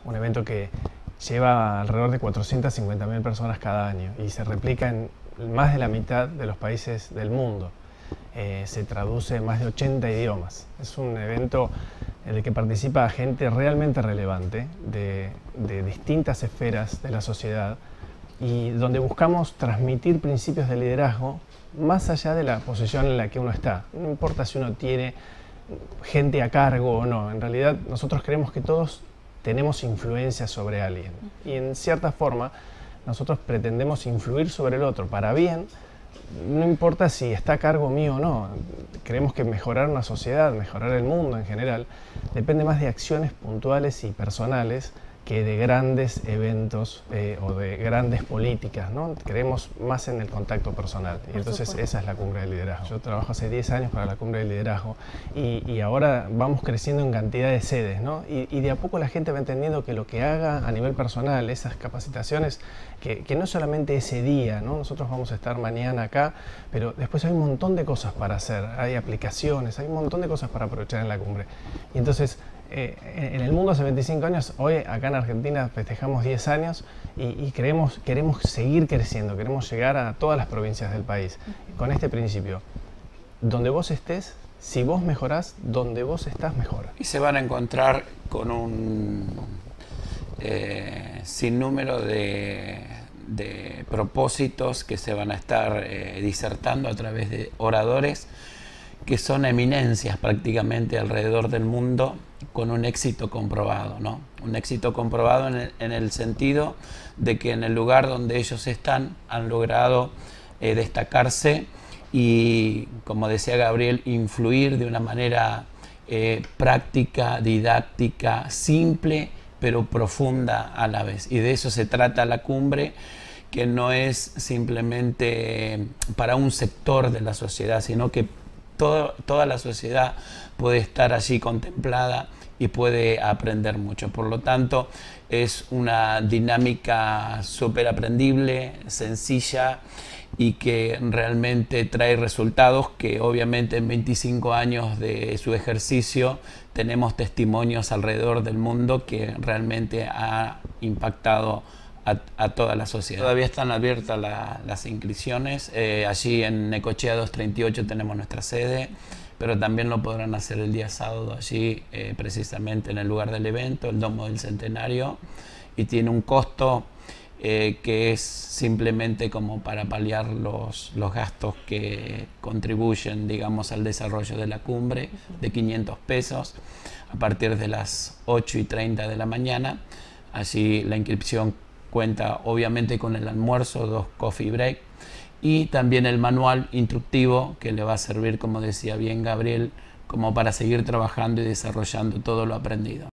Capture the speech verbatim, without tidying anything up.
un evento que lleva alrededor de cuatrocientas cincuenta mil personas cada año y se replica en más de la mitad de los países del mundo. Eh, se traduce en más de ochenta idiomas. Es un evento en el que participa gente realmente relevante de, de distintas esferas de la sociedad y donde buscamos transmitir principios de liderazgo más allá de la posición en la que uno está. No importa si uno tiene gente a cargo o no, en realidad nosotros creemos que todos tenemos influencia sobre alguien y en cierta forma nosotros pretendemos influir sobre el otro para bien. No importa si está a cargo mío o no, creemos que mejorar una sociedad, mejorar el mundo en general, depende más de acciones puntuales y personales que de grandes eventos eh, o de grandes políticas, ¿no? Creemos más en el contacto personal y entonces esa es la Cumbre del Liderazgo. Yo trabajo hace diez años para la Cumbre del Liderazgo y, y ahora vamos creciendo en cantidad de sedes, ¿no? Y, y de a poco la gente va entendiendo que lo que haga a nivel personal, esas capacitaciones, que, que no solamente ese día, ¿no? Nosotros vamos a estar mañana acá, pero después hay un montón de cosas para hacer, hay aplicaciones, hay un montón de cosas para aprovechar en la cumbre. Y entonces, Eh, en el mundo hace veinticinco años, hoy acá en Argentina festejamos diez años y, y queremos, queremos seguir creciendo, queremos llegar a todas las provincias del país con este principio. Donde vos estés, si vos mejorás, donde vos estás, mejora. Y se van a encontrar con un eh, sinnúmero de, de propósitos que se van a estar eh, disertando a través de oradores que son eminencias prácticamente alrededor del mundo, con un éxito comprobado, ¿no? Un éxito comprobado en el, en el sentido de que en el lugar donde ellos están han logrado eh, destacarse y, como decía Gabriel, influir de una manera eh, práctica, didáctica, simple, pero profunda a la vez. Y de eso se trata la cumbre, que no es simplemente para un sector de la sociedad, sino que Todo, toda la sociedad puede estar allí contemplada y puede aprender mucho. Por lo tanto, es una dinámica súper aprendible, sencilla y que realmente trae resultados que obviamente en veinticinco años de su ejercicio tenemos testimonios alrededor del mundo que realmente ha impactado A, a toda la sociedad. Todavía están abiertas la, las inscripciones. Eh, allí en Necochea doscientos treinta y ocho tenemos nuestra sede, pero también lo podrán hacer el día sábado allí, eh, precisamente en el lugar del evento, el Domo del Centenario, y tiene un costo eh, que es simplemente como para paliar los, los gastos que contribuyen, digamos, al desarrollo de la cumbre, de quinientos pesos, a partir de las ocho y treinta de la mañana. Allí la inscripción cuenta obviamente con el almuerzo, dos coffee break y también el manual instructivo que le va a servir, como decía bien Gabriel, como para seguir trabajando y desarrollando todo lo aprendido.